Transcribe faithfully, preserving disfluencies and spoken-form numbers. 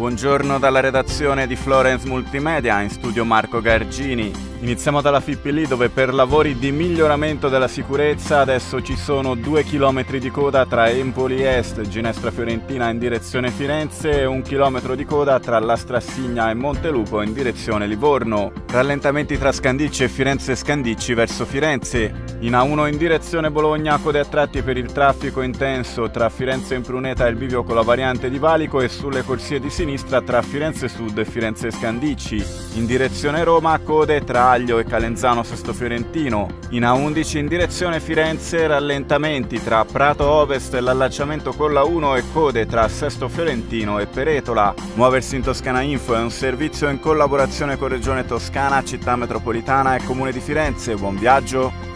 Buongiorno dalla redazione di Florence Multimedia, in studio Marco Gargini. Iniziamo dalla Fippili, dove per lavori di miglioramento della sicurezza adesso ci sono due chilometri di coda tra Empoli Est, Ginestra Fiorentina in direzione Firenze e un chilometro di coda tra La Strassigna e Montelupo in direzione Livorno. Rallentamenti tra Scandicci e Firenze Scandicci verso Firenze. In A uno in direzione Bologna, code a tratti per il traffico intenso tra Firenze Impruneta e il bivio con la variante di Valico e sulle corsie di sinistra tra Firenze Sud e Firenze Scandicci. In direzione Roma, code tra Aglio e Calenzano Sesto Fiorentino. In A undici in direzione Firenze, rallentamenti tra Prato Ovest e l'allacciamento con la uno e code tra Sesto Fiorentino e Peretola. Muoversi in Toscana Info è un servizio in collaborazione con Regione Toscana, Città Metropolitana e Comune di Firenze. Buon viaggio!